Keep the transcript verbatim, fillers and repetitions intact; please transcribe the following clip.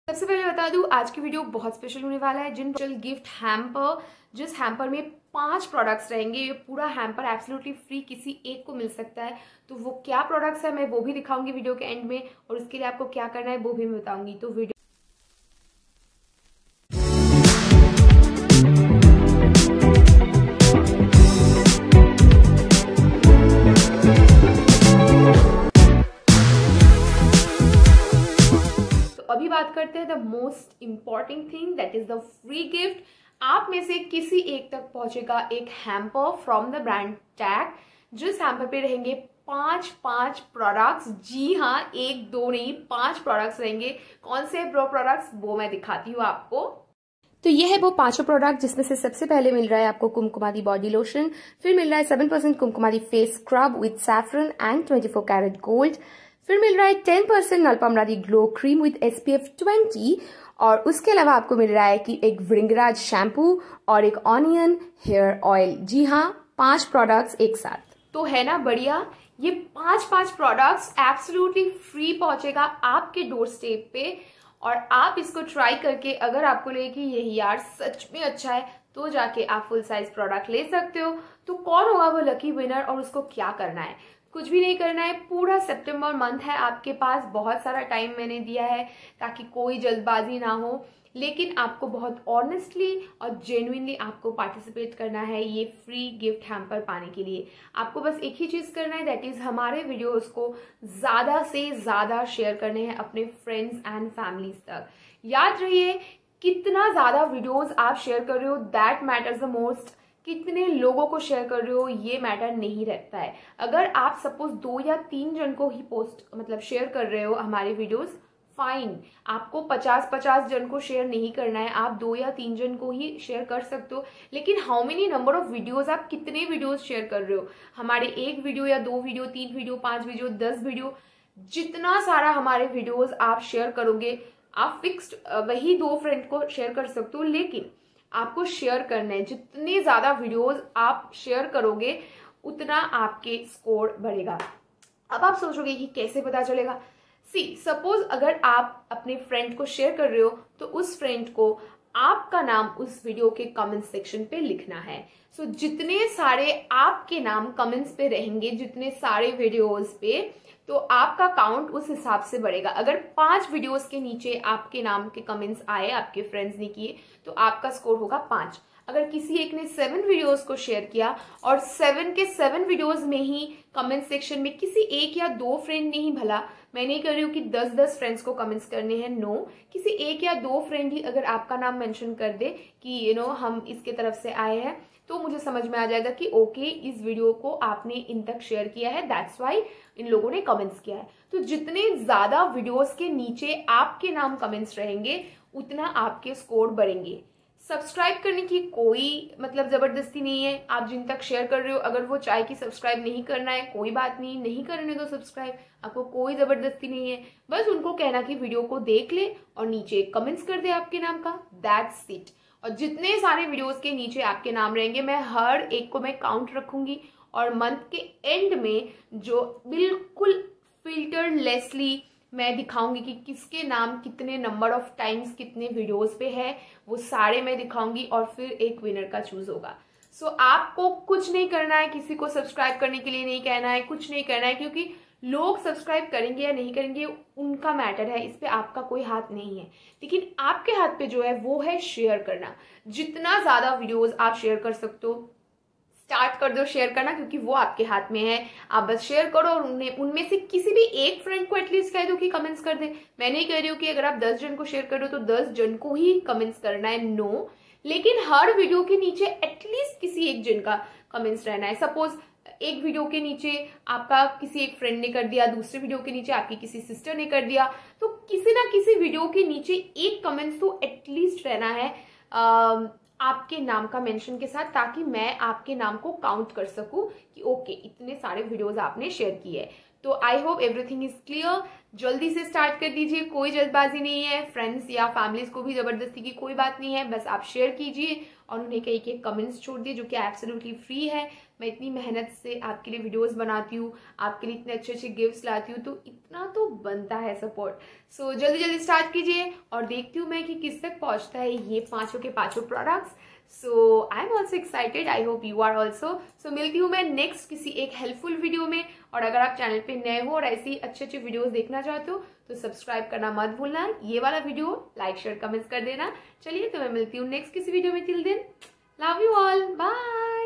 सबसे पहले बता दूं, आज की वीडियो बहुत स्पेशल होने वाला है। जिन गिफ्ट हैम्पर, जिस हैम्पर में पांच प्रोडक्ट्स रहेंगे, ये पूरा हैम्पर एब्सोल्युटली फ्री किसी एक को मिल सकता है। तो वो क्या प्रोडक्ट्स है मैं वो भी दिखाऊंगी वीडियो के एंड में, और उसके लिए आपको क्या करना है वो भी मैं बताऊंगी। तो वीडियो अभी बात करते हैं the most important thing, that is the free gift. आप में से किसी एक तक पहुंचेगा एक hamper from the brand tag, जिस हैम्पर पे रहेंगे पांच पांच प्रोडक्ट्स। जी हाँ, एक दो नहीं, पांच प्रोडक्ट्स रहेंगे। कौन से प्रो प्रोडक्ट्स वो मैं दिखाती हूँ आपको। तो ये है वो पांचों प्रोडक्ट, जिसमें से सबसे पहले मिल रहा है आपको कुमकुमादी बॉडी लोशन, फिर मिल रहा है seven percent Kumkumadi face scrub with saffron and twenty four carat gold, फिर मिल रहा है ten percent Nalpamaradi glow cream with S P F twenty, और उसके अलावा आपको मिल रहा है कि एक भृंगराज शैम्पू और एक ऑनियन हेयर ऑयल। जी हाँ, पांच प्रोडक्ट्स एक साथ। तो है ना बढ़िया, ये पांच पांच प्रोडक्ट्स एब्सोल्युटली फ्री पहुंचेगा आपके डोर स्टेप पे, और आप इसको ट्राई करके अगर आपको लगे कि यही यार सच में अच्छा है तो जाके आप फुल साइज प्रोडक्ट ले सकते हो। तो कौन होगा वो लकी विनर, और उसको क्या करना है? कुछ भी नहीं करना है। पूरा सितंबर मंथ है आपके पास, बहुत सारा टाइम मैंने दिया है ताकि कोई जल्दबाजी ना हो, लेकिन आपको बहुत ऑनेस्टली और जेन्युइनली आपको पार्टिसिपेट करना है ये फ्री गिफ्ट हैम्पर पाने के लिए। आपको बस एक ही चीज करना है, दैट इज हमारे वीडियोस को ज्यादा से ज्यादा शेयर करने हैं अपने फ्रेंड्स एंड फैमिलीज तक। याद रहिए, कितना ज्यादा वीडियोस आप शेयर कर रहे हो दैट मैटर्स द मोस्ट। कितने लोगों को शेयर कर रहे हो ये मैटर नहीं रहता है। अगर आप सपोज दो या तीन जन को ही पोस्ट मतलब शेयर कर रहे हो हमारे वीडियोस, फाइन, आपको पचास पचास जन को शेयर नहीं करना है, आप दो या तीन जन को ही शेयर कर सकते हो। लेकिन how many number of videos, आप कितने वीडियोस शेयर कर रहे हो? हमारे एक वीडियो या दो वीडियो, तीन वीडियो, पांच वीडियो, दस वीडियो, जितना सारा हमारे वीडियोस आप शेयर करोगे, आप फिक्स्ड वही दो फ्रेंड को शेयर कर सकते हो, लेकिन आपको शेयर करना है। जितने ज्यादा वीडियोस आप शेयर करोगे उतना आपके स्कोर बढ़ेगा। अब आप सोचोगे कि कैसे पता चलेगा? सी सपोज अगर आप अपने फ्रेंड को शेयर कर रहे हो तो उस फ्रेंड को आपका नाम उस वीडियो के कमेंट सेक्शन पे लिखना है। सो so, जितने सारे आपके नाम कमेंट्स पे रहेंगे, जितने सारे वीडियोस पे, तो आपका काउंट उस हिसाब से बढ़ेगा। अगर पांच वीडियोस के नीचे आपके नाम के कमेंट्स आए, आपके फ्रेंड्स ने किए, तो आपका स्कोर होगा पांच। अगर किसी एक ने सेवन वीडियोस को शेयर किया और सेवन के सेवन वीडियोस में ही कमेंट सेक्शन में किसी एक या दो फ्रेंड ने ही, भला मैं नहीं कर रही हूँ कि दस दस फ्रेंड्स को कमेंट्स करने हैं, नो, किसी एक या दो फ्रेंड ही अगर आपका नाम मेंशन कर दे कि यू नो हम इसके तरफ से आए हैं, तो मुझे समझ में आ जाएगा कि ओके इस वीडियो को आपने इन तक शेयर किया है, दैट्स वाई इन लोगों ने कमेंट्स किया है। तो जितने ज्यादा वीडियोस के नीचे आपके नाम कमेंट्स रहेंगे उतना आपके स्कोर बढ़ेंगे। सब्सक्राइब करने की कोई मतलब जबरदस्ती नहीं है। आप जिन तक शेयर कर रहे हो, अगर वो चाहे कि सब्सक्राइब नहीं करना है, कोई बात नहीं, नहीं करने दो सब्सक्राइब, आपको कोई जबरदस्ती नहीं है। बस उनको कहना कि वीडियो को देख ले और नीचे कमेंट्स कर दे आपके नाम का, दैट्स इट। और जितने सारे वीडियोस के नीचे आपके नाम रहेंगे, मैं हर एक को मैं काउंट रखूंगी, और मंथ के एंड में जो बिल्कुल फिल्टरलेसली मैं दिखाऊंगी कि किसके नाम कितने नंबर ऑफ टाइम्स कितने वीडियोस पे है, वो सारे मैं दिखाऊंगी, और फिर एक विनर का चूज होगा। सो so, आपको कुछ नहीं करना है, किसी को सब्सक्राइब करने के लिए नहीं कहना है, कुछ नहीं करना है, क्योंकि लोग सब्सक्राइब करेंगे या नहीं करेंगे उनका मैटर है, इस पे आपका कोई हाथ नहीं है। लेकिन आपके हाथ पे जो है वो है शेयर करना। जितना ज्यादा वीडियोस आप शेयर कर सकते हो, स्टार्ट कर दो शेयर करना, क्योंकि वो आपके हाथ में है। आप बस शेयर करो और उन्हें उनमें से किसी भी एक फ्रेंड को एटलीस्ट कह दो कि कमेंट्स कर दे। मैं नहीं कह रही हूँ कि अगर आप दस जन को शेयर कर रहे हो तो दस जन को ही कमेंट्स करना है, नो, लेकिन हर वीडियो के नीचे एटलीस्ट किसी एक जन का कमेंट्स रहना है। सपोज एक वीडियो के नीचे आपका किसी एक फ्रेंड ने कर दिया, दूसरे वीडियो के नीचे आपकी किसी सिस्टर ने कर दिया, तो किसी ना किसी वीडियो के नीचे एक कमेंट्स तो एटलीस्ट रहना है आ, आपके नाम का मेंशन के साथ, ताकि मैं आपके नाम को काउंट कर सकूं कि ओके इतने सारे वीडियोस आपने शेयर किए हैं। तो I hope everything is clear. जल्दी से स्टार्ट कर दीजिए, कोई जल्दबाजी नहीं है। फ्रेंड्स या फैमिलीज को भी जबरदस्ती की कोई बात नहीं है, बस आप शेयर कीजिए और उन्हें कहीं के कमेंट्स छोड़ दिए, जो कि एब्सोल्युटली फ्री है, मैं इतनी मेहनत से आपके लिए वीडियोस बनाती हूँ, आपके लिए इतने अच्छे अच्छे गिफ्ट्स लाती हूँ, तो इतना तो बनता है सपोर्ट। सो so, जल्दी जल्दी स्टार्ट कीजिए और देखती हूँ मैं कि किस तक पहुँचता है ये पाँचों के पाँचों products. So I am also excited, I hope you are also. So मिलती हूँ मैं नेक्स्ट किसी एक हेल्पफुल वीडियो में। और अगर आप चैनल पे नए हो और ऐसी अच्छे अच्छे वीडियोस देखना चाहते हो तो सब्सक्राइब करना मत भूलना, ये वाला वीडियो लाइक शेयर कमेंट्स कर देना। चलिए तो मैं मिलती हूँ नेक्स्ट किसी वीडियो में। Till then love you all, bye.